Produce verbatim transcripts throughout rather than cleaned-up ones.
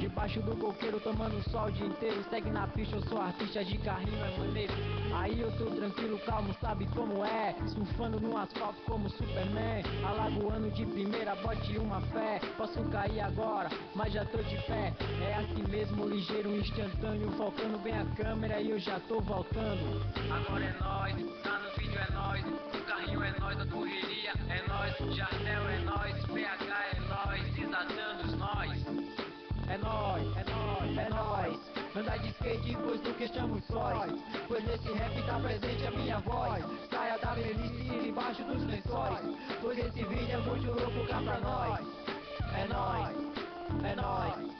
debaixo do coqueiro, tomando sol o dia inteiro. Segue na pista, eu sou artista de carrinho, é maneiro. Aí eu tô tranquilo, calmo, sabe como é? Surfando no asfalto como Superman, alagoando de primeira, bote uma fé. Posso cair agora, mas já tô de pé. É assim mesmo, ligeiro, instantâneo, focando bem a câmera e eu já tô voltando. Agora é nóis, tá no vídeo é nóis, no carrinho é nóis, a correria é nóis, Jardel é nóis, P H é nóis, desatando os nós. É nóis, é nóis, é nóis. Andar de skate, pois nunca estamos sóis. Pois nesse rap tá presente a minha voz. Saia da velhice e debaixo dos lençóis. Pois esse vídeo é muito louco cá pra nós. É nóis, é nóis.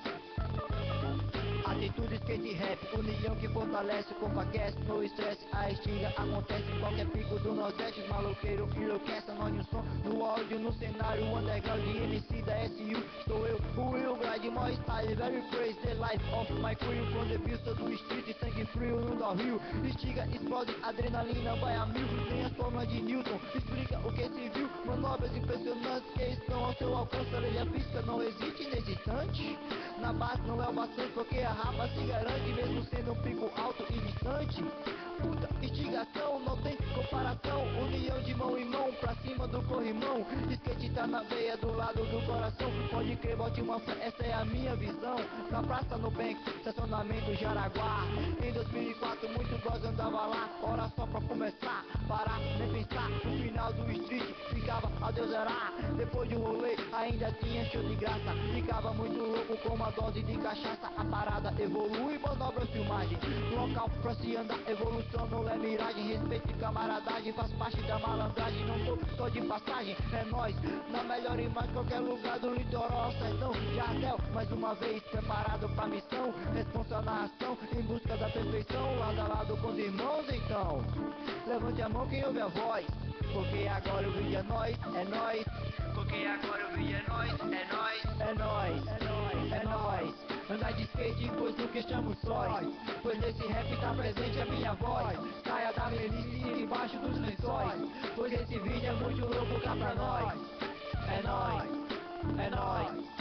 Atitude, skate rap, união que fortalece, compaquece, no estresse, a estiga acontece em qualquer pico do Nordeste. Os maloqueiros enlouquecem, anônimo som, no áudio, no cenário, underground, M C da S U. Sou eu, o Will Grade, my style, very praise the life of my crew. From the vista do street, sangue frio no da Rio. Estiga, explode, adrenalina vai a mil. Tem as formas de Newton, explica o que se viu. Manobras impressionantes que estão ao seu alcance. A lei da física não existe nesse instante. Na base não é o bastante, porque a rapa se garante, mesmo sendo um pico alto e distante. Puta instigação, não tem comparação. União de mão em mão, pra cima do corrimão. Skate tá na veia, do lado do coração. Pode crer, bote uma fé, essa é a minha visão. Na praça no Bank, estacionamento Jaraguá. Em dois mil e quatro, muito gosto andava lá. Hora só pra começar, parar, nem pensar. No final do street, ficava a Deus dará. Depois de um rolê, ainda tinha show de graça. Ficava muito louco com uma dose de cachaça. A parada evolui, manobra, filmagem. Local pra se andar, evolução não é miragem. Respeito e camaradagem, faz parte da malandragem. Não tô só de passagem, é nóis. Na melhor imagem, qualquer lugar do litoral, sertão, Jardel, mais uma vez preparado pra missão. Responsa na ação, em busca da perfeição. Lado a lado com os irmãos, então levante a mão quem ouve a voz. Porque agora o vídeo é nóis, é nóis. Porque agora o vídeo é nóis, é nóis. É nóis, é nóis, é nóis. Andar de skate, pois nunca estamos sóis. Pois nesse rap tá presente a minha voz. Saia da velhice e debaixo dos lençóis. Pois esse vídeo é muito louco cá pra nós. É nóis, é nóis.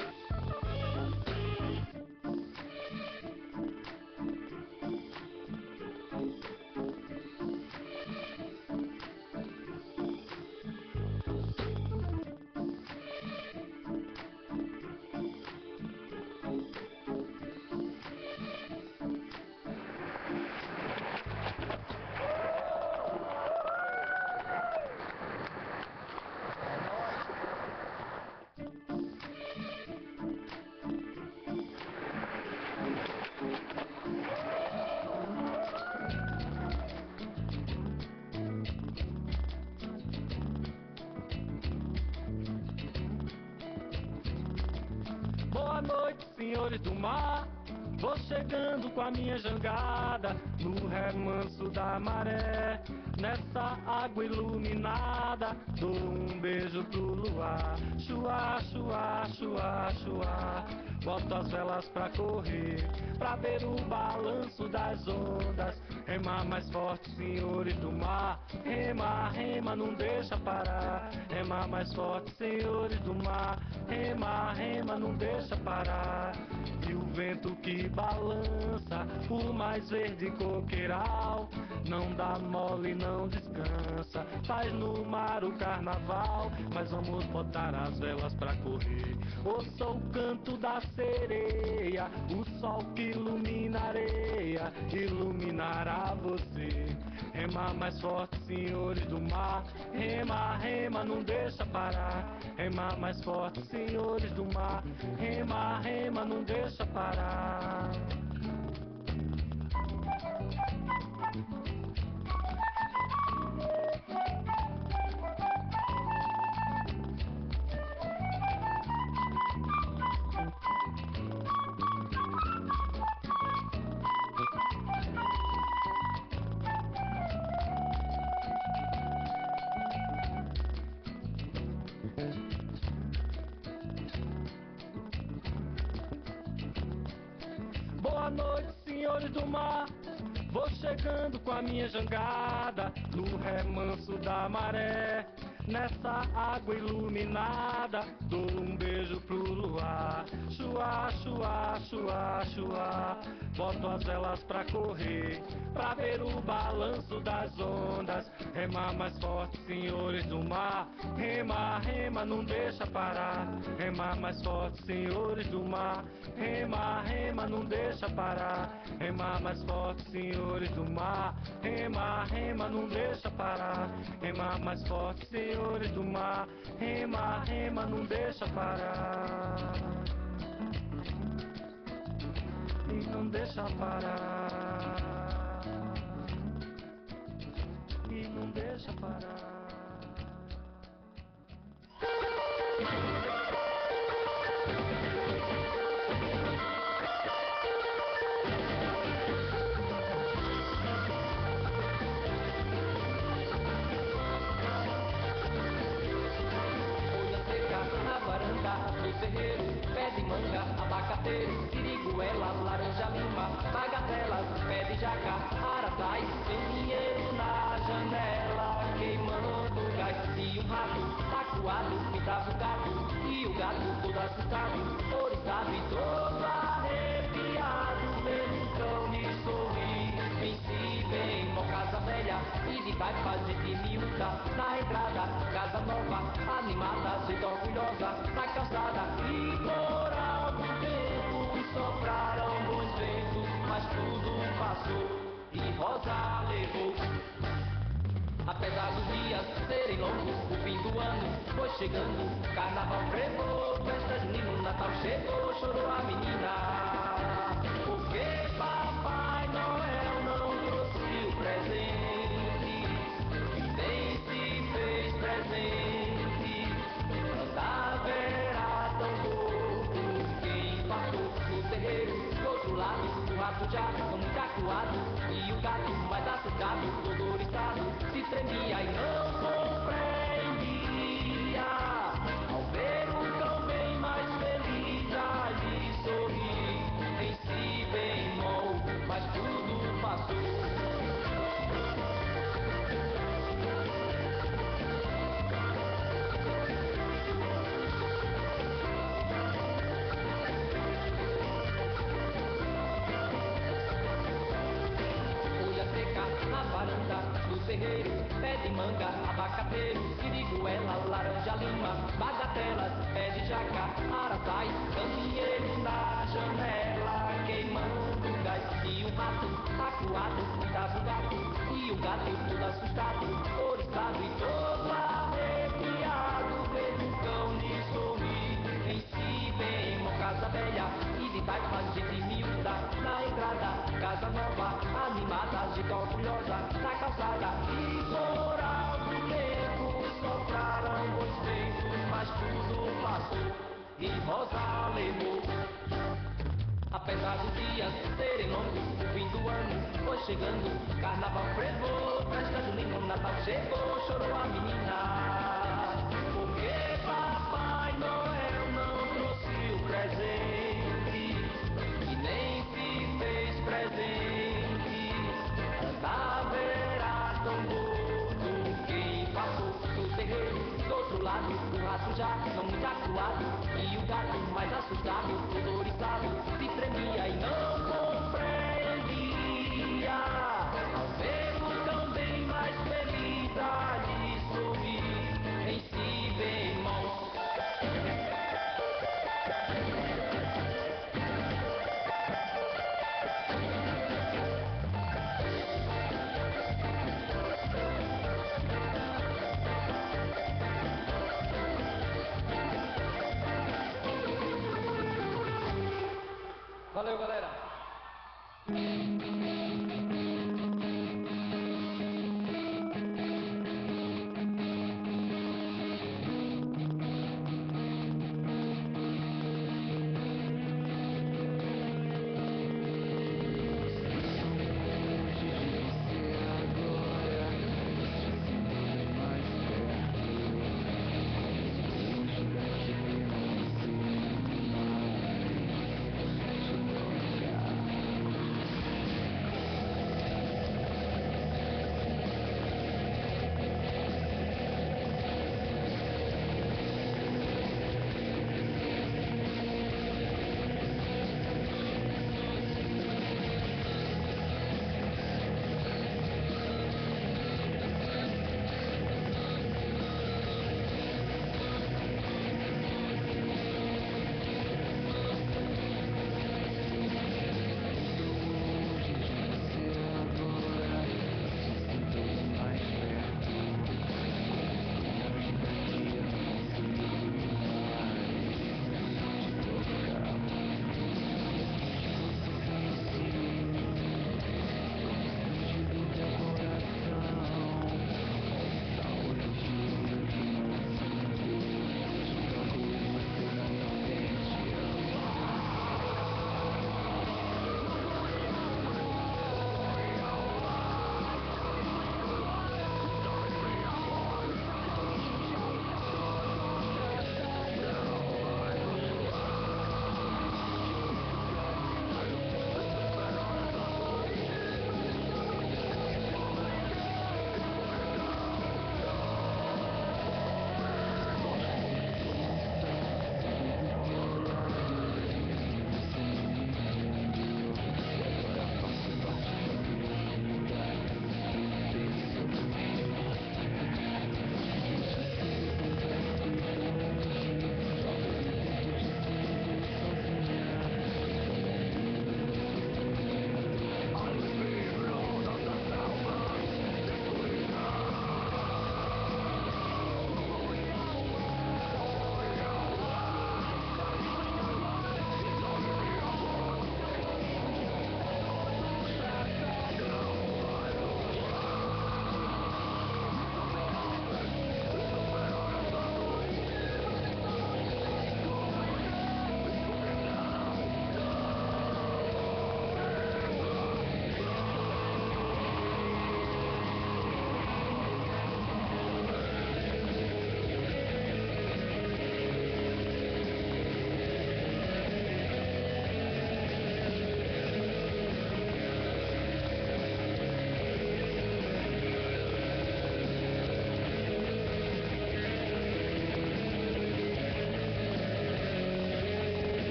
Boa noite, senhores do mar. Vou chegando com a minha jangada no remanso da maré. Nessa água iluminada, dou um beijo pro luar. Chua, chua, chua, chua. Boto as velas pra correr, pra ver o balanço das ondas. Rema mais forte, senhores do mar. Rema, rema, não deixa parar. Rema mais forte, senhores do mar. Rema, rema, não deixa parar. E o vento que balança, por mais verde coqueiral, não dá mole, não descansa. Faz no mar o carnaval, mas vamos botar as velas pra correr. Ouça o canto da sereia, o sol que ilumina a areia, iluminará você. Rema mais forte, senhores do mar. Rema, rema, não deixa parar. Rema mais forte, senhores do mar. Rema, rema, não deixa parar. Boa noite, senhores do mar. Vou chegando com a minha jangada no remanso da maré. nessa água iluminada. Dou um beijo pro luar, chua, chua, chua, chua. Boto as velas pra correr, pra ver o balanço das ondas. Rema mais forte, senhores do mar. Rema, rema, não deixa parar. Rema mais forte, senhores do mar. Rema, rema, não deixa parar. Rema mais forte, senhores do mar. Rema, rema, não deixa parar. Rema mais forte, senhores do mar. Rema, rema, não deixa parar. E não deixa parar. E não deixa parar. Terreiro, pé de manga, abacateiro, siriguela, laranja, lima, bagatelas, pé de jaca, araçais, pinheiro na janela, queimando gás, e um rato, tacuado, pintava o gato, e o gato todo assustado, oriçado e todo arrepiado, vendo um cão me sorrir, em si bem, uma casa velha, e de baixo faz gente miúda, na entrada, casa nova, animada, gente orgulhosa, na calçada, e por algum tempo sopraram bons ventos, mas tudo passou e Rosa levou. Apesar dos dias serem longos, o fim do ano foi chegando, carnaval crevou, festa junina, Natal chegou, chorou a menina, porque Papai Noel não trouxe o presente, e nem se fez presente, haverá tão pouco. Quem passou no terreiro, do outro lado, o rato já muito acuado, e o gato mais assustado, todo oriçado, se tremia e não compreendia, ao ver o cão bem mais feliz ali sorrir, em si bem mol, mas tudo passou. Terreiro, pé de manga, abacateiro, siriguela, laranja, lima, bagatelas, pé de jaca, araçais, candeeiro na janela, queimando gás, e o rato, acuado, cuidava o gato, e o gato todo assustado, oriçado e todo arrepiado, vendo o cão lhe sorrir, em si bem, uma casa velha, e de baixo faz gente miúda, na entrada, casa nova, animada, gente orgulhosa, na calçada, e por algum tempo sopraram bons ventos, mas tudo passou e Rosa levou. Apesar dos dias serem longos, o fim do ano foi chegando, carnaval frevou, festa junina, Natal chegou, chorou a menina, porque Papai Noel não trouxe o presente, e nem se fez presente, haverá tão gordo. Quem passou no terreiro, do outro lado, o rato já não muito acuado, e o gato mais assustado, todo oriçado, se tremia e não compreendia, ao ver o cão bem mais feliz ali sorrir, em si bem mol. Valeu, galera!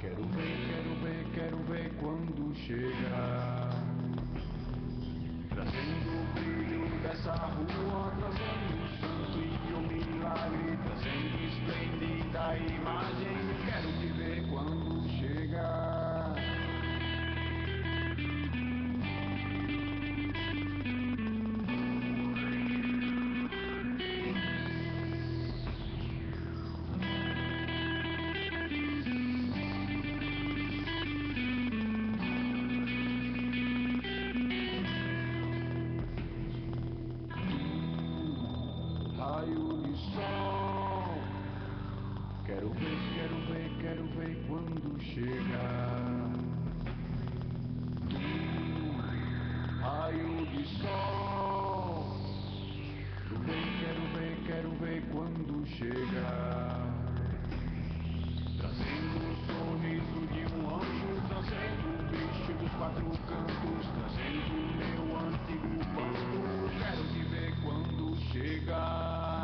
Quero ver, quero ver, quero ver quando chegar. Trazendo o brilho dessa rua, trazendo o santo e o milagre, trazendo esplêndida imagem. Quero te ver quando chegar. Raio de sol. Quero ver, quero ver, quero ver quando chegar. Raio de sol. Quero ver, quero ver, quero ver quando chegar. Trazendo o sorriso de um anjo, trazendo o bicho dos quatro cantos, trazendo o meu antigo bando. Quero te ver quando chegar.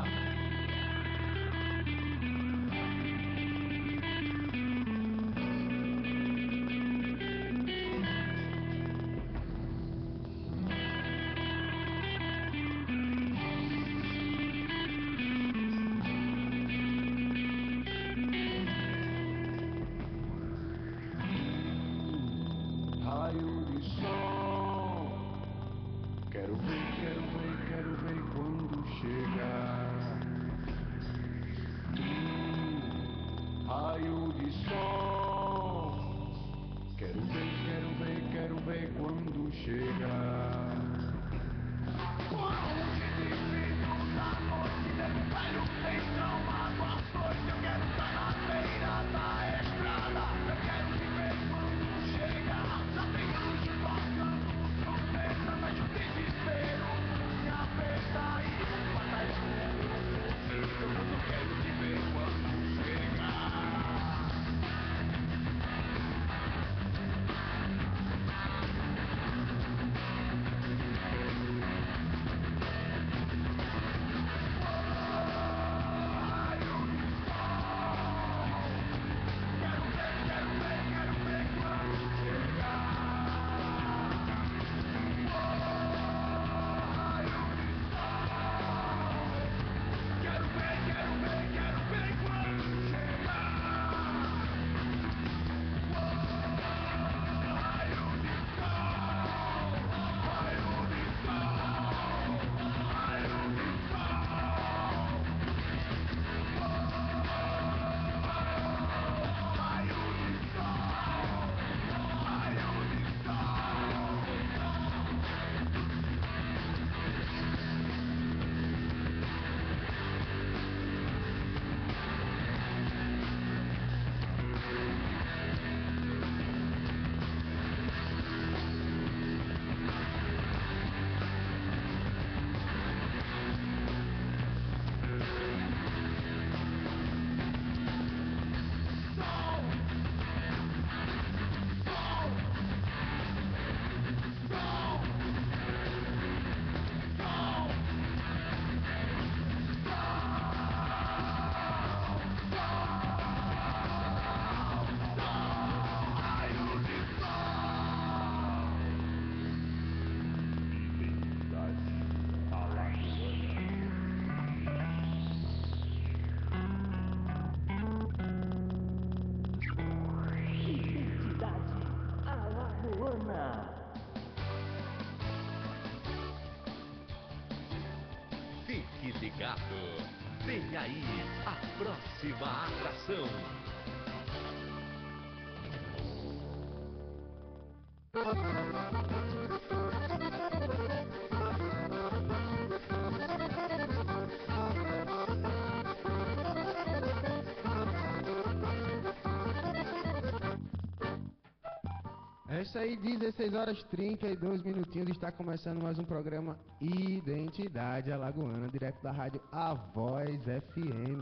Raio de sol. Quero ver, quero ver, quero ver quando chegar. Raio de sol. Quero ver, quero ver, quero ver quando chegar. Fique ligado, vem aí a próxima atração. É isso aí, dezesseis horas e trinta e dois minutinhos, está começando mais um programa Identidade Alagoana, direto da rádio A Voz F M.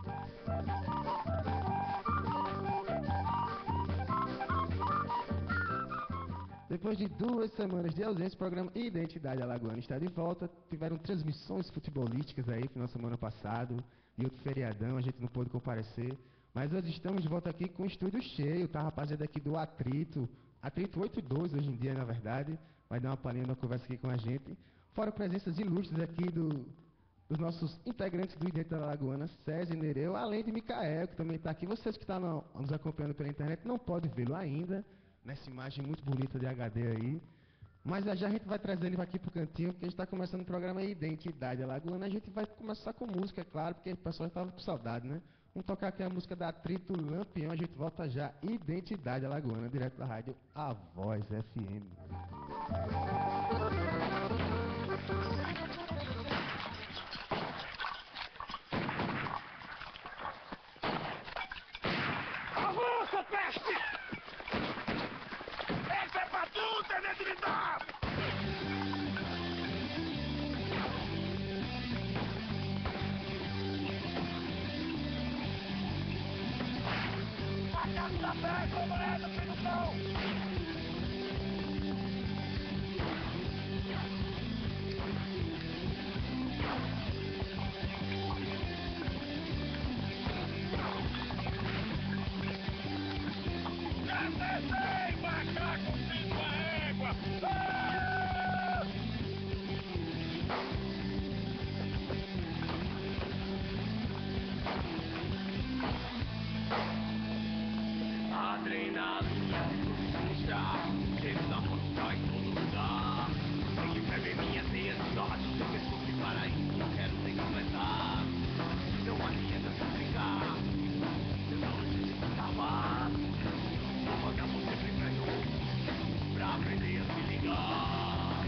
Depois de duas semanas de ausência, o programa Identidade Alagoana está de volta. Tiveram transmissões futebolísticas aí no final de semana passado, e outro feriadão, a gente não pôde comparecer. Mas hoje estamos de volta aqui com o estúdio cheio, tá, rapaziada aqui do Atrito, Atrito oito dois hoje em dia, na verdade, vai dar uma palhinha na conversa aqui com a gente. Fora presenças ilustres aqui do, dos nossos integrantes do Idente da Lagoana, César e Nereu, além de Micael, que também está aqui. Vocês que estão no, nos acompanhando pela internet não podem vê-lo ainda, nessa imagem muito bonita de H D aí. Mas já a gente vai trazer ele aqui pro cantinho, porque a gente está começando o programa Identidade Alagoana. A gente vai começar com música, é claro, porque o pessoal estava com saudade, né? Vamos tocar aqui a música da Atrito Lampião, a gente volta já. Identidade Alagoana, direto da rádio A Voz F M. Avança, peste! Essa é pra tu, tenente militar! A casa da peste, companheiro, filho do cão! Acertei, macaco, fiz a égua! Ah! Adrenalina puxa, cheiro da vodka em todo lugar. Tem febre em minha teia de sorte, seu pescoço e paraíso, não quero nem começar. Não adianta suplicar, senão a gente se acabar. Vou mandar você pro inferno pra aprender a se ligar.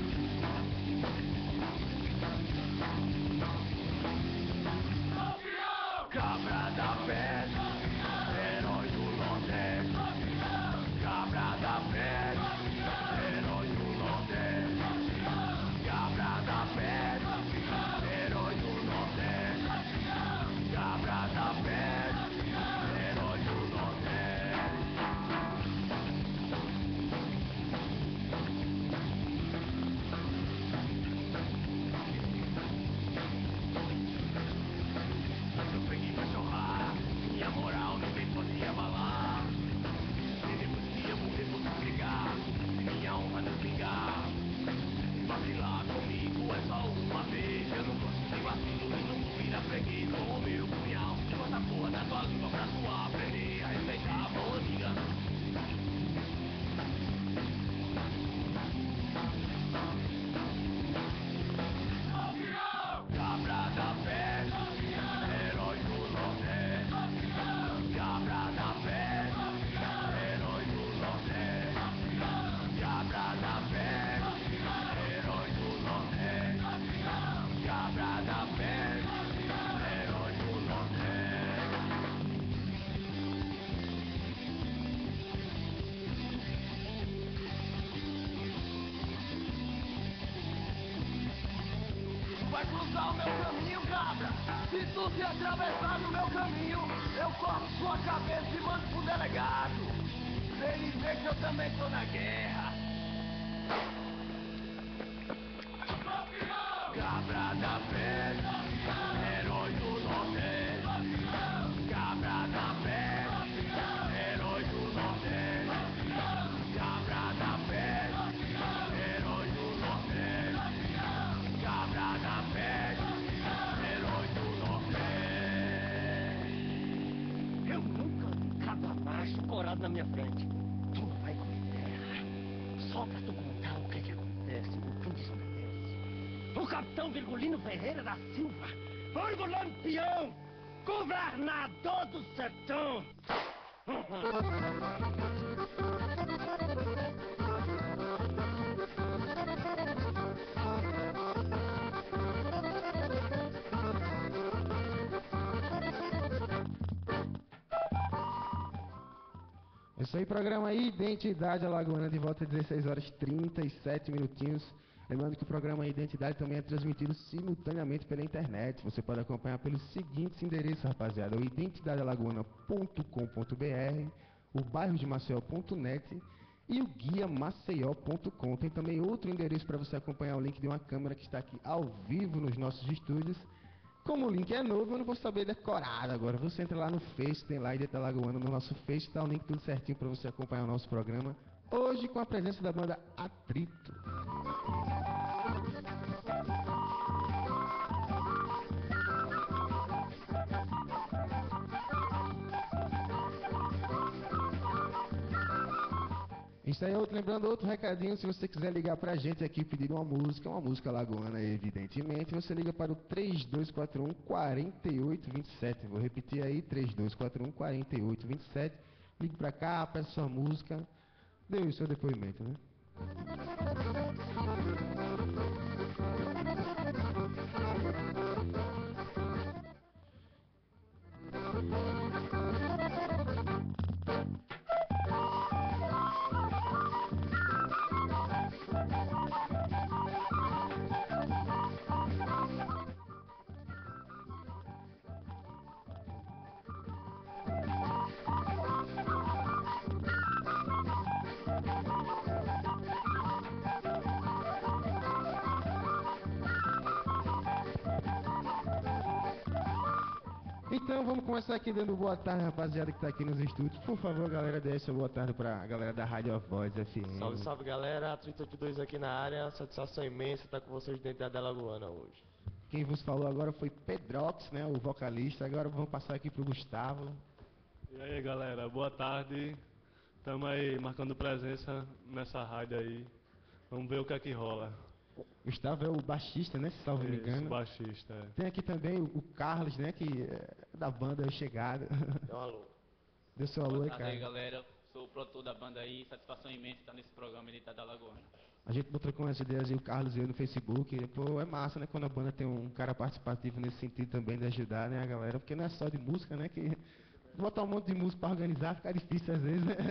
Cabra da peste, herói do Nordeste. Cabra da peste, herói do Nordeste. Cabra da peste, herói do Nordeste. Cabra da peste, herói do Nordeste. Eu peguei pra chorar, minha moral ninguém pode abalar. E depois que eu morrer vou desligar, minha honra não vingar. Vacilar comigo é só uma vez, eu não gosto de vacilo e não vou virar freguês. Com o meu punhal, bota a porra da tua língua pra suar, aprender a respeitar a boa amiga. Cabra da peste, herói do Nordeste. Cabra da peste, herói do Nordeste. Cabra da peste, herói do Nordeste. Cabra da peste, herói do Nordeste. Tu vai cruzar o meu caminho, cabra. Se tu se atravessar no meu caminho, eu corto sua cabeça e mando pro delegado. Pra ele ver que eu também tô na guerra. Cabra da peste, herói do Nordeste. Cabra da peste, herói do Nordeste. Cabra da peste, herói do Nordeste. Cabra da peste, herói do Nordeste. Eu nunca vi cabra macho corado na minha frente. Tu não vai comer terra. Só pra tu contar o que que acontece no fim desse negócio. O capitão Virgulino Ferreira da Silva, Borgo Lampião, governador do sertão. Isso aí, programa Identidade Alagoana, de volta às dezesseis horas e trinta e sete minutinhos. Lembrando que o programa Identidade também é transmitido simultaneamente pela internet. Você pode acompanhar pelos seguintes endereços, rapaziada: o identidade alagoana ponto com ponto br, o bairro de maceió ponto net e o guia maceió ponto com. Tem também outro endereço para você acompanhar, o link de uma câmera que está aqui ao vivo nos nossos estúdios, Como o link é novo, eu não vou saber decorado agora. Você entra lá no Face, tem lá Ilha Alagoana no nosso Face, tá o link tudo certinho para você acompanhar o nosso programa. Hoje com a presença da banda Atrito. Isso aí, outro, lembrando outro recadinho, se você quiser ligar pra gente aqui pedir uma música, uma música alagoana, evidentemente, você liga para o três dois quatro um, quatro oito dois sete. Vou repetir aí, três dois quatro um, quatro oito dois sete. Ligue pra cá, peça sua música, dê o seu depoimento, né? Então vamos começar aqui dando boa tarde, rapaziada que tá aqui nos estúdios. Por favor, galera, dê essa boa tarde pra galera da Rádio A Voz F M. Salve, salve, galera. trinta e oito dois aqui na área. Satisfação imensa estar com vocês dentro da Alagoana hoje. Quem vos falou agora foi Pedrox, né, o vocalista. Agora vamos passar aqui pro Gustavo. E aí, galera, boa tarde. Estamos aí marcando presença nessa rádio aí. Vamos ver o que é que rola. Gustavo é o baixista, né, se salvo me engano. Isso, baixista. É. Tem aqui também o, o Carlos, né, que é da banda Chegada. Dá um alô. Dê seu alô aí, Boa tarde aí, cara. galera. Sou o produtor da banda aí. Satisfação imensa estar nesse programa de da Alagoana. A gente botou com as ideias aí, o Carlos e eu no Facebook. Pô, é massa, né, quando a banda tem um cara participativo nesse sentido também de ajudar, né, a galera. Porque não é só de música, né, que botar um monte de música pra organizar fica difícil às vezes, né.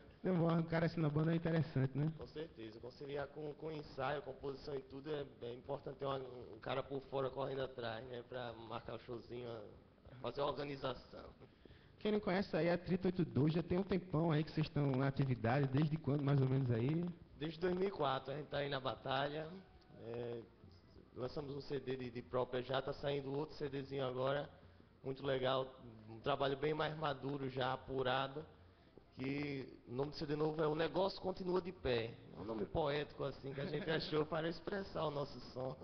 Um cara assim na banda é interessante, né? Com certeza. Conciliar com, com ensaio, composição e tudo é, é importante ter uma, um cara por fora correndo atrás, né? Pra marcar o showzinho, fazer a organização. Quem não conhece aí, a trinta e oito dois já tem um tempão aí que vocês estão na atividade. Desde quando, mais ou menos, aí? Desde dois mil e quatro a gente tá aí na batalha. É, lançamos um C D de, de própria já, tá saindo outro CDzinho agora. Muito legal. Um trabalho bem mais maduro já, apurado. Que o nome do C D novo é O Negócio Continua de Pé. É um nome poético assim que a gente achou para expressar o nosso som.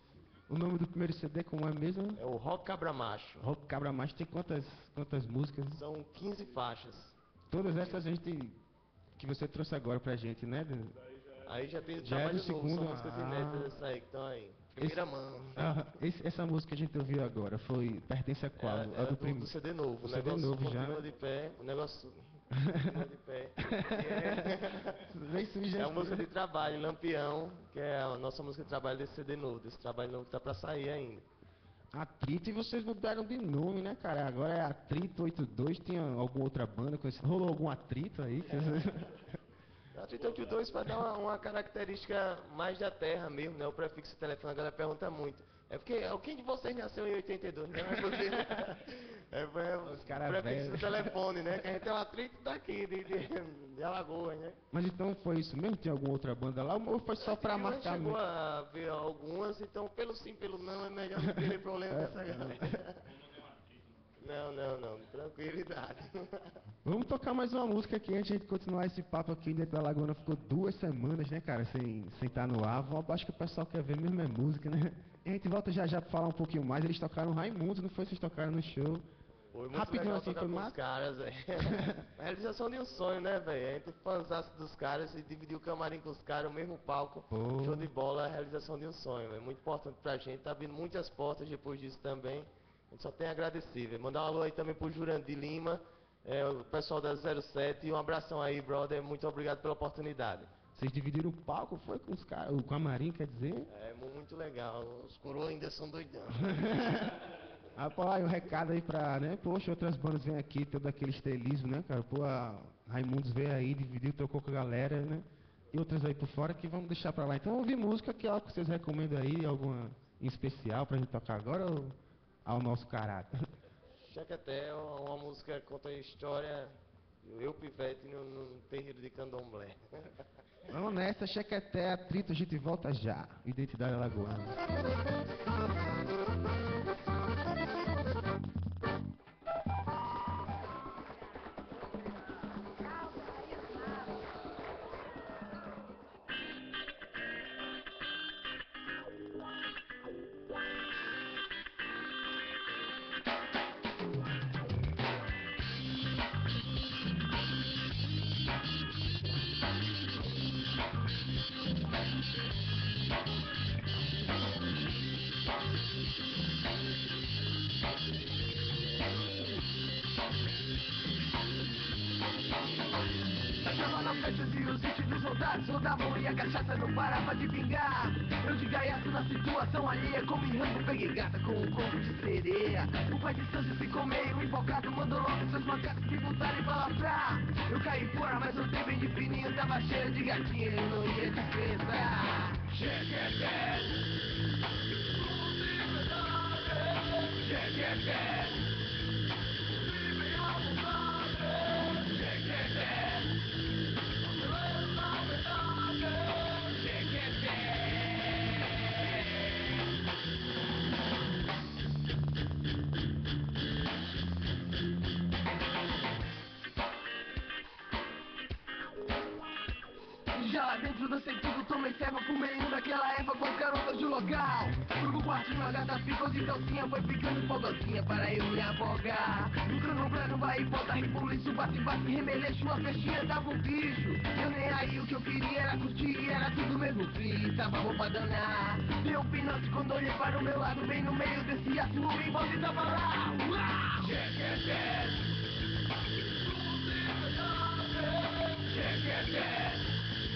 O nome do primeiro C D como é mesmo? É o Rock Cabra Macho. Rock Cabra Macho tem quantas, quantas músicas? São quinze faixas. Todas essas a gente que você trouxe agora pra gente, né? Aí já tem Já é do trabalho novo, segundo, são músicas ah. inéditas aí que estão aí. Primeira Esse- mão. Ah, esse- essa música que a gente ouviu agora foi pertence a qual? É, A é do do, prim- do C D novo. O O C D negócio novo já, continua né? de pé. O negócio continua de pé. Vem É, é sugestão. a música de trabalho, Lampião, que é a nossa música de trabalho desse C D novo, desse trabalho novo que tá pra sair ainda. Atrito, e vocês mudaram de nome, né, cara? Agora é Atrito oitenta e dois. Tinha alguma outra banda com esse... Rolou algum atrito aí? Que vocês- A trinta e oito dois para dar uma, uma característica mais da terra mesmo, né? O prefixo de telefone, a galera pergunta muito. É porque quem de vocês nasceu em oitenta e dois, né? É porque é, é Os o caras prefixo velhos. do telefone, né? Que a gente tem um atrito daqui, de, de, de Alagoas, né? Mas então foi isso mesmo? Tinha alguma outra banda lá? Ou foi só pra A gente marcar chegou mesmo? a ver algumas, então pelo sim, pelo não, é melhor não ter problema dessa galera. Não, não, não, tranquilidade. Vamos tocar mais uma música aqui antes de a gente continuar esse papo aqui dentro da Lagoana. Ficou duas semanas, né, cara, sem sem estar no ar. Eu acho que o pessoal quer ver mesmo é música, né? E a gente volta já já pra falar um pouquinho mais. Eles tocaram Raimundos, não foi? Vocês tocaram no show. Foi muito Rapidinho legal assim, tocar foi com os massa? caras, velho. A realização de um sonho, né, velho? A gente fanzasse dos caras e dividir o camarim com os caras, o mesmo palco. Pô. Show de bola, a realização de um sonho, velho. Muito importante pra gente. Tá abrindo muitas portas depois disso também. A gente só tem a agradecer, velho. Mandar um alô aí também pro Jurandir Lima, é, o pessoal da zero sete. E um abração aí, brother. Muito obrigado pela oportunidade. Vocês dividiram o palco, foi com os caras, o camarim, quer dizer? É muito legal. Os coroas ainda são doidão. Rapaz, o recado aí pra, né? Poxa, outras bandas vêm aqui, todo aquele estelismo, né, cara? Pô, a Raimundos veio aí, dividiu, trocou com a galera, né? E outras aí por fora que vamos deixar pra lá. Então, ouvir música, que é algo que vocês recomendam aí, alguma em especial pra gente tocar agora ou ao nosso caráter? Chequeté é uma, uma música que conta a história. Eu, Pivete, no, no terreiro de Candomblé. Vamos nessa, Chequeté, Atrito, a gente volta já. Identidade Alagoana. nas festas e os hits dos soldados rodavam e a cachaça não parava de pingar. Eu de gaiato na situação alheia, como em rango peguei gata com um conto de sereia. O pai de Sancho ficou meio invocado, mandou logo seus macacos me botarem pra lavrar. Eu caí fora, mas eu dei bem de fininho, tava cheio de gatinha, eu não ia dispensar. Cheque, já lá dentro dancei tudo, tomei ceva, fumei um daquela erva com as garotas do local. Fui pro quartinho, a gata ficou de calcinha, foi ficando fogosinha para eu me afogar. No canobrano vai e volta, rebuliço, bate, bate, remeleixo, uma festinha dava um bicho. Eu nem aí, o que eu queria era curtir, era tudo mesmo free, tava bom pra danar. Deu um pinote quando olhei para o meu lado, bem no meio desse aço, o em volta e tava lá. Uau! Check it, check it.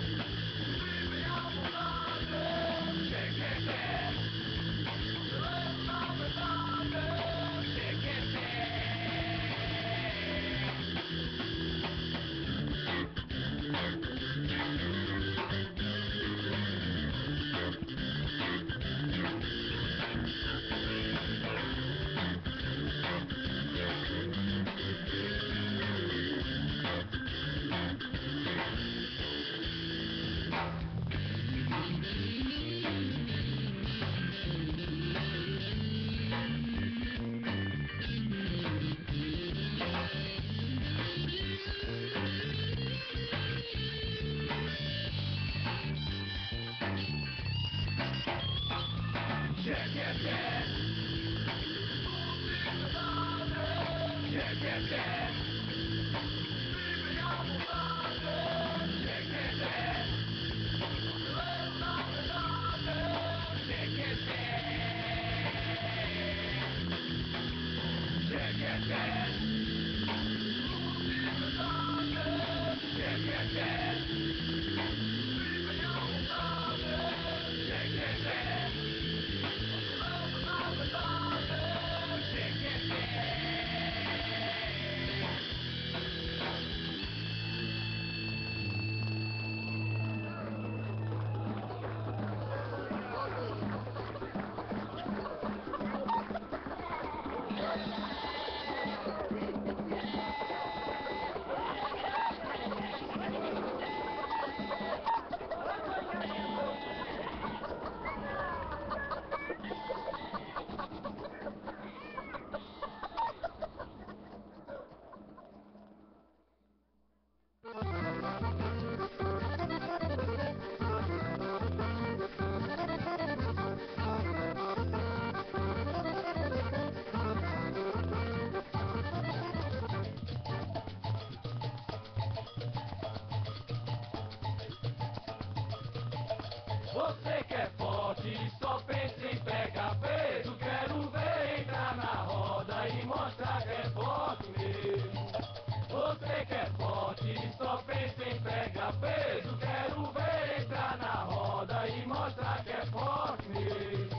Você que é forte, só pensa em pegar peso. Quero ver entrar na roda e mostrar que é forte mesmo. Você que é forte, só pensa em pegar peso. Quero ver entrar na roda e mostrar que é forte mesmo.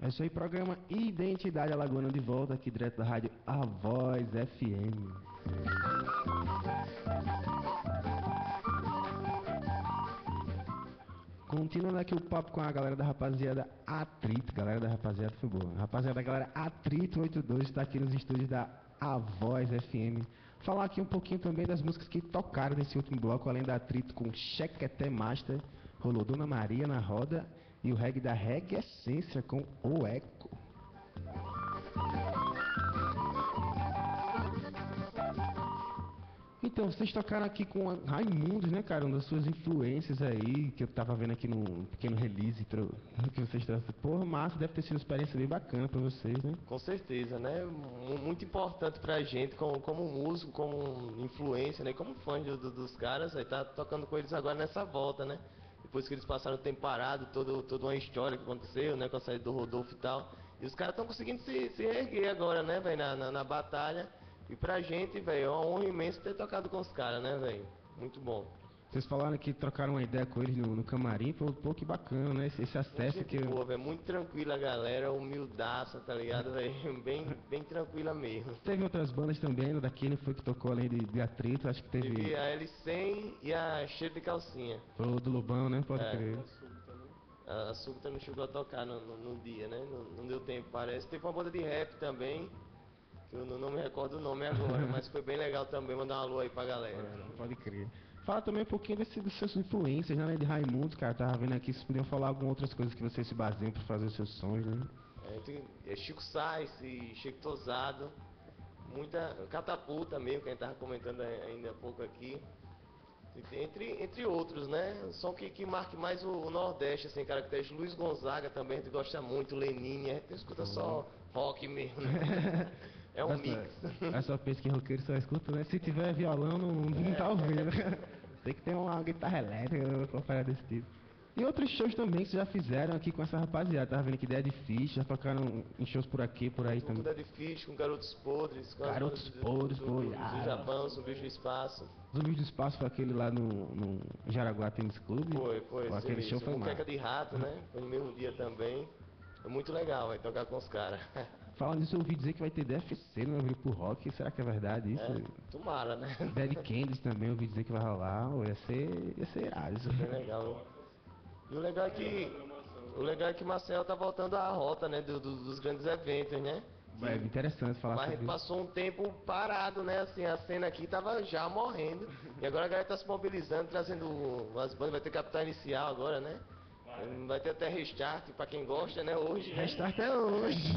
É isso aí, programa Identidade Alagoana de volta aqui direto da rádio A Voz F M. Continuando aqui o papo com a galera da rapaziada Atrito. Galera da rapaziada foi boa. Rapaziada da galera Atrito oitenta e dois está aqui nos estúdios da A Voz F M. Falar aqui um pouquinho também das músicas que tocaram nesse último bloco, além da Atrito com Chequeté Master, rolou Dona Maria na roda e o reggae da Reggae Essência com O Eco. Então, vocês tocaram aqui com a Raimundos, né, cara? Uma das suas influências aí, que eu tava vendo aqui no pequeno release pro, que vocês trouxeram. Porra, massa, deve ter sido uma experiência bem bacana pra vocês, né? Com certeza, né? M- Muito importante pra gente, como, como músico, como influência, né? Como fã do- do- dos caras, aí tá tocando com eles agora nessa volta, né? Depois que eles passaram o tempo parado, todo, toda uma história que aconteceu, né? Com a saída do Rodolfo e tal. E os caras estão conseguindo se, se erguer agora, né, velho? Na, na, na batalha. E pra gente, velho, é uma honra imensa ter tocado com os caras, né, velho? Muito bom. Vocês falaram que trocaram uma ideia com eles no, no camarim, pô, pô, que bacana, né? Esse, esse acesso Gente que eu... boa, velho. Muito tranquila a galera, humildaça, tá ligado, velho? Bem, bem tranquila mesmo. Teve outras bandas também, no daqui, né? Foi que tocou além de, de Atrito, acho que teve... Teve a L cem e a Cheiro de Calcinha. Foi o do Lobão, né? Pode É. crer. A a Súbita não chegou a tocar no, no, no dia, né? Não, não deu tempo, parece. Teve uma banda de rap também, que eu não, não me recordo o nome agora, mas foi bem legal também. Mandar um alô aí pra galera. Pode crer. Fala também um pouquinho desse, das suas influências, né? De Raimundos, cara. Tava vendo aqui, vocês podiam falar algumas outras coisas que vocês se baseiam pra fazer os seus sons, né? É, tem, é Chico Sainz e Chico Tosado. Muita catapulta mesmo, que a gente tava comentando a- ainda há pouco aqui. Entre, entre outros, né? O som que, que marque mais o, o Nordeste, assim, característico. Luiz Gonzaga também, a gente gosta muito, Lenine, a gente não escuta só rock mesmo, né? É um Essa- mix. É só pensa que roqueiro só escuta, né? Se tiver violão, não, não tá ouvindo. Tem que ter uma guitarra elétrica, uma parada desse tipo. E outros shows também que vocês já fizeram aqui com essa rapaziada. Tava vendo que ideia difícil, já tocaram em shows por aqui, por aí também. Tudo é difícil, com Garotos Podres, com as Garotos bandas do- Podres, do, pô, do, irado. do Japão, Zumbis do Espaço. Zumbis do Espaço foi aquele lá no, no Jaraguá Tênis Clube. Foi, foi, Pô, esse aquele show mesmo. foi Muqueca massa. de Rato, né? Foi no mesmo dia também. É muito legal, vai tocar com os caras. Falando nisso, eu ouvi dizer que vai ter D F C no grupo rock. Será que é verdade isso? É, tomara, né? Dead Candies também, eu ouvi dizer que vai rolar. Ô, ia ser, ia ser irado isso. Bem legal. E o legal é que o legal é que Marcel tá voltando à rota, né, do- do- dos grandes eventos, né? É interessante falar Mas a sobre gente isso. passou um tempo parado, né? Assim, a cena aqui tava já morrendo. E agora a galera tá se mobilizando, trazendo as bandas, vai ter Capital Inicial agora, né? Vai ter até Restart, pra quem gosta, né? Hoje. Né? Restart é hoje.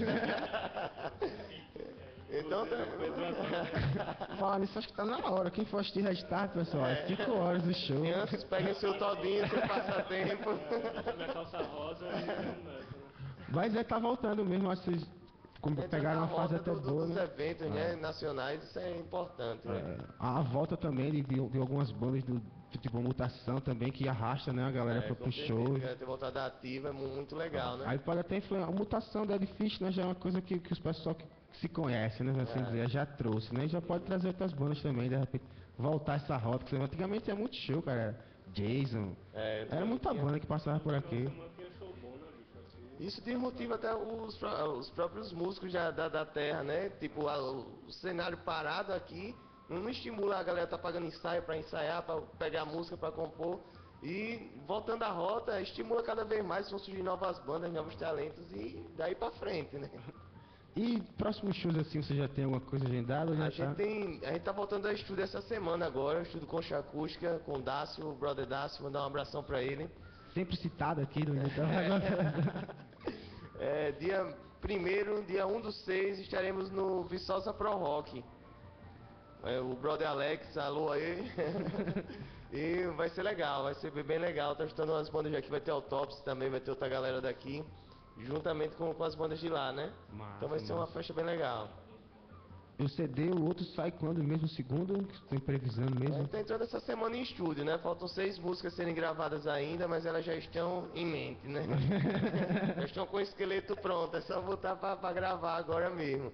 Então tá. Fala nisso, acho que tá na hora. Quem for assistir Restart, pessoal, é cinco horas do show. Crianças, peguem seu todinho, seu passatempo. Na calça rosa e não nessa, né? Mas é tá voltando mesmo, acho que vocês como Entra pegaram na uma fase rota até do- do- boa, dos né? eventos, né, nacionais, isso é importante, né? É, a volta também de, de, de algumas bandas do tipo Mutação também, que arrasta, né, a galera É, pra com pro certeza, show. a galera ter voltado ativa é mu- muito legal, né? Aí pode até influenciar. A mutação da Edifício, né, já é uma coisa que, que os pessoal que se conhecem, né, assim É. dizer, já trouxe, né? E já pode trazer outras bandas também, de repente, voltar essa rota. Que antigamente tinha muito show, cara. Jason. É, Era muita tinha- banda que passava por aqui. Tinha show bom, né, bicho? Aqui. Isso desmotiva até os, pró- os próprios músicos já da, da terra, né? Tipo, a- o cenário parado aqui não, não estimula a galera tá pagando ensaio para ensaiar, para pegar música para compor. E voltando à rota, estimula cada vez mais, vão surgir novas bandas, novos talentos e daí para frente, né? E próximos shows assim, você já tem alguma coisa agendada? ou já A tá? gente tem, a gente tá voltando ao estúdio essa semana agora, estúdio Concha Acústica, com o Dácio, o brother Dácio, mandar um abração para ele. Sempre citado aqui no então, É, dia primeiro, dia um do seis, estaremos no Viçosa Pro Rock. É, o brother Alex, alô aí. E vai ser legal, vai ser bem legal. Tá juntando umas bandas aqui, vai ter Autópsia também, vai ter outra galera daqui, juntamente com, com as bandas de lá, né? Massa, Então vai ser uma massa. festa bem legal. E o C D, o outro sai quando? Mesmo segundo? Tem previsão A mesmo? gente tá entrando essa semana em estúdio, né? Faltam seis músicas serem gravadas ainda, mas elas já estão em mente, né? Já estão com o esqueleto pronto, é só botar pra, pra gravar agora mesmo.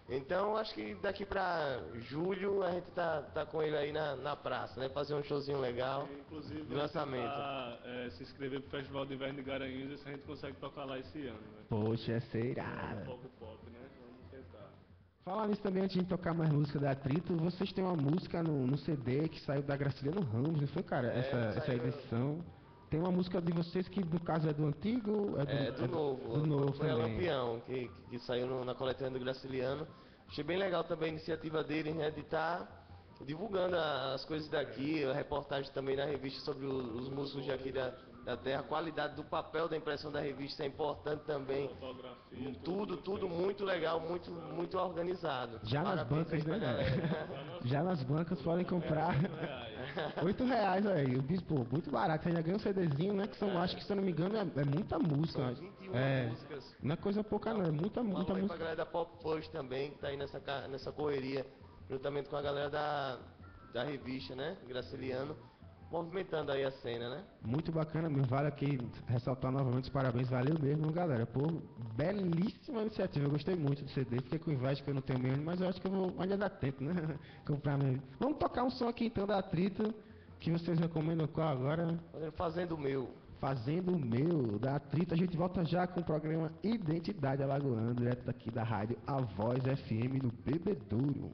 Então acho que daqui pra julho a gente tá, tá com ele aí na, na praça, né? Fazer um showzinho legal Inclusive, de lançamento. Tentar, é, se inscrever pro Festival de Inverno de Garanhuns e se a gente consegue tocar lá esse ano, né? Poxa, ia ser É, irado. um pouco pop, né? Vamos tentar. Falar nisso também, antes de tocar mais música da Atrito, vocês têm uma música no, no C D que saiu da Graciliano Ramos, não foi, cara? É, essa, essa saiu- edição. Tem uma música de vocês que, no caso, é do antigo? É do, É, do novo. Do novo Foi a também. Lampião, que, que, que saiu no- na coletânea do Graciliano. Achei bem legal também a iniciativa dele, né, de estar divulgando a- as coisas daqui, a reportagem também na revista sobre o- os músicos daqui da, da terra, a qualidade do papel da impressão da revista é importante também. Fotografia, Tudo, tudo muito muito legal, muito, muito organizado. Já nas Parabéns bancas, aí pra né? galera. Já nas bancas podem comprar. Oito reais, aí. O bispo, muito barato. Você já ganha um CDzinho, né? Que são, acho que se eu não me engano, é, é muita música. São mas- vinte e uma é, músicas. não é coisa pouca, não. É muita, muita Falou aí pra música. galera da Pop Push também, que tá aí nessa, ca- nessa correria, juntamente com a galera da, da revista, né? Graciliano, movimentando aí a cena, né? Muito bacana, me vale aqui ressaltar novamente os parabéns, valeu mesmo, galera. Pô, belíssima iniciativa, eu gostei muito do C D, fiquei com inveja que eu não tenho mesmo, mas eu acho que eu vou, ainda dá tempo, né? Comprar mesmo. Vamos tocar um som aqui então da Atrito, que vocês recomendam qual agora? Fazendo- Fazendo o meu. Fazendo o meu, da Atrito. A gente volta já com o programa Identidade Alagoana, direto daqui da rádio A Voz F M no Bebedouro.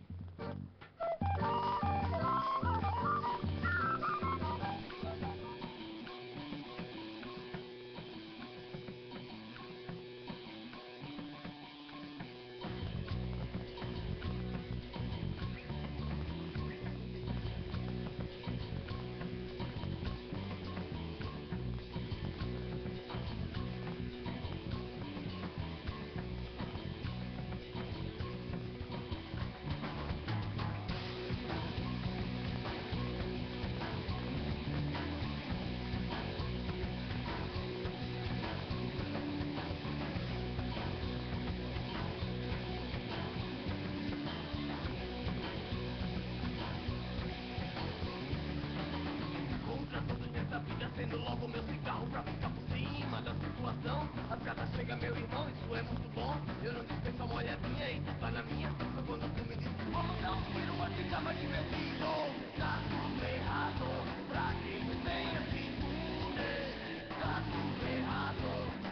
Contra tudo nessa vida, acendo logo meu cigarro pra ficar por cima da situação. A piada chega, meu irmão, isso é muito bom. Eu não dispenso uma olhadinha e tu tá na minha. Só quando tu me diz, vamos dar um tiro, vai ficar mais divertido. Tá tudo errado, pra quem não tem atitude. Tá tudo errado.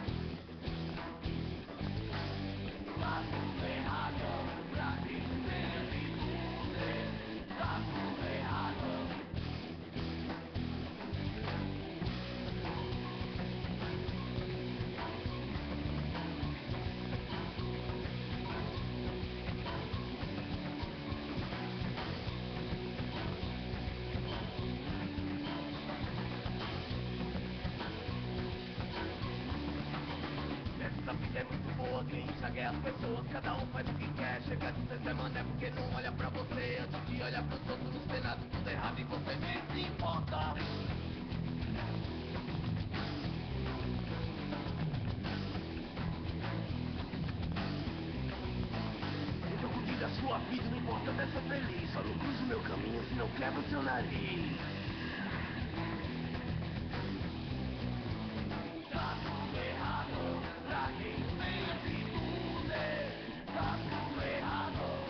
Tá tudo errado, pra quem não tem atitude. Tá tudo errado. Essa vida é muito boa, quem enxerga é as pessoas. Cada um faz o que quer, chega de ser semana é porque não olha pra você. Antes de olhar pros outros, no cenário tudo errado e você nem se importa. Então cuide da sua vida, não importa dessa feliz. Só não cruze o meu caminho, senão quebra o seu nariz. Tá tudo errado, pra quem não tem atitude. Tá tudo errado.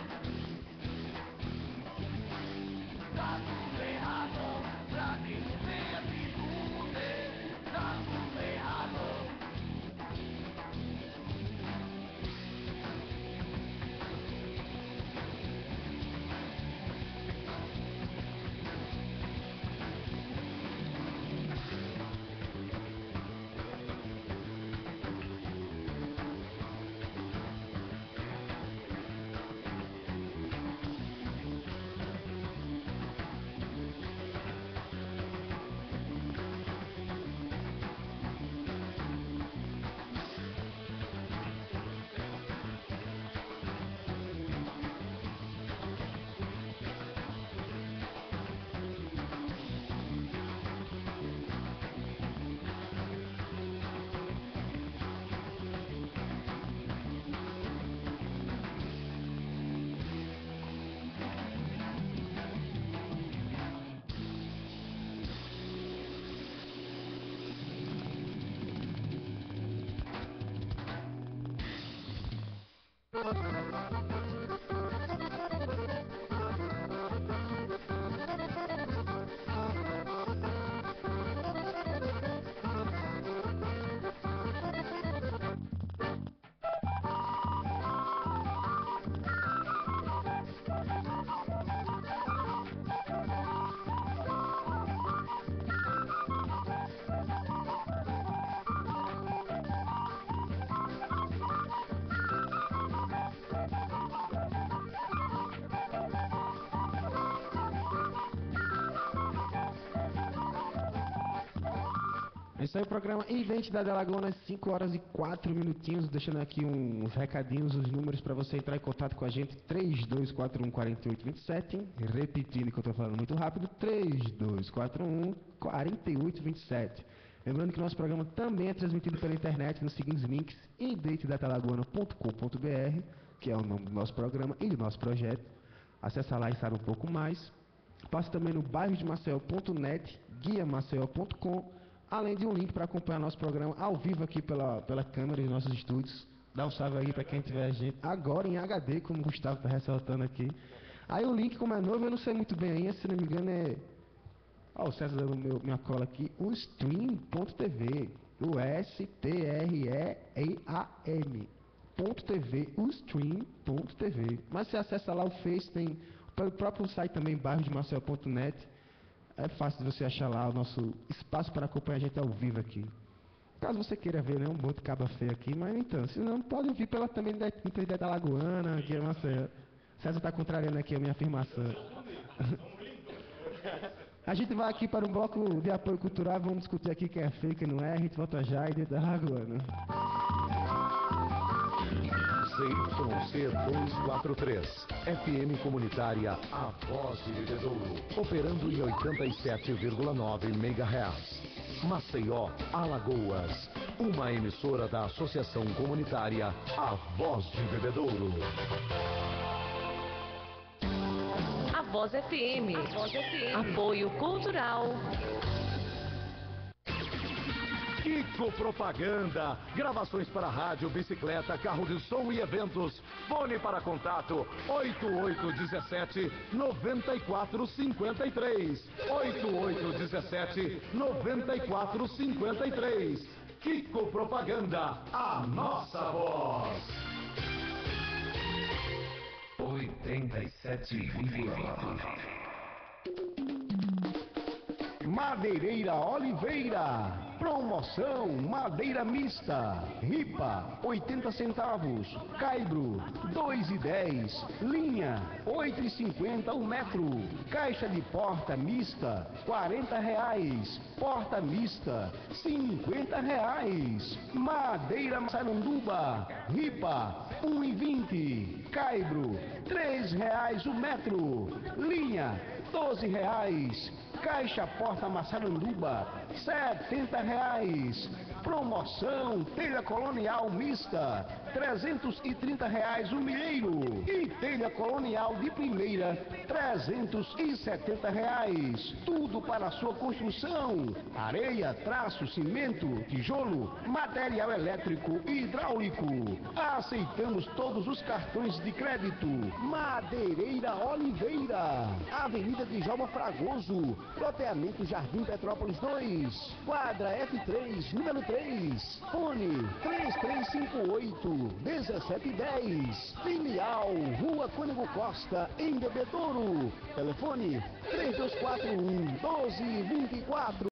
Tá tudo errado, pra quem não tem atitude. Tá tudo errado. É isso aí, o programa Identidade Alagoana, cinco horas e quatro minutinhos, deixando aqui uns recadinhos, os números para você entrar em contato com a gente, três dois quatro um, quatro oito dois sete, repetindo que eu estou falando muito rápido, três dois quatro um, quatro oito dois sete. Lembrando que nosso programa também é transmitido pela internet nos seguintes links, identidade alagoana ponto com ponto br, que é o nome do nosso programa e do nosso projeto. Acesse lá e saiba um pouco mais. Passe também no bairro de maceió ponto net, guia maceió ponto com, além de um link para acompanhar nosso programa ao vivo aqui pela, pela câmera de nossos estúdios. Dá um salve aí para quem tiver a gente agora em H D, como o Gustavo está ressaltando aqui. Aí o link, como é novo, eu não sei muito bem ainda, se não me engano é... Ó, o César dando meu, minha cola aqui, o stream ponto t v, o S T R E A M ponto T V, o stream ponto t v. Mas você acessa lá o Face, tem pelo próprio site também, bairro de maceió ponto net. É fácil de você achar lá o nosso espaço para acompanhar a gente ao vivo aqui. Caso você queira ver, né, um monte de caba feio aqui, mas então, se não, pode ouvir pela também da Identidade Alagoana, aqui é Maceió. César está contrariando aqui a minha afirmação. A gente vai aqui para um bloco de apoio cultural, vamos discutir aqui quem é feio, quem não é, a gente volta já e dentro da Alagoana. C Y C duzentos e quarenta e três, F M comunitária A Voz de Bebedouro, operando em oitenta e sete vírgula nove megahertz. Maceió, Alagoas, uma emissora da Associação Comunitária A Voz de Bebedouro. A Voz F M. A Voz F M. Apoio cultural. Kiko Propaganda, gravações para rádio, bicicleta, carro de som e eventos. Fone para contato oito oito um sete, nove quatro cinco três. oito oito um sete, nove quatro cinco três. Kiko Propaganda, a nossa voz. oitenta e sete vírgula nove. Madeireira Oliveira, promoção madeira mista, ripa oitenta centavos, caibro dois e dez, linha oito e cinquenta o metro, caixa de porta mista quarenta reais, porta mista cinquenta reais, madeira saranduba, ripa um e vinte, caibro três reais o metro, linha doze reais, caixa porta Massaranduba, setenta reais. Promoção telha colonial mista, trezentos e trinta reais o milheiro. E telha colonial de primeira, trezentos e setenta reais. Tudo para a sua construção. Areia, traço, cimento, tijolo, material elétrico e hidráulico. Aceitamos todos os cartões de crédito. Madeireira Oliveira, Avenida Djalma Fragoso, loteamento Jardim Petrópolis dois, quadra F três, número três, fone três três cinco oito, um sete um zero, filial Rua Cônego Costa, em Bebedouro, telefone três dois quatro um, doze vinte e quatro.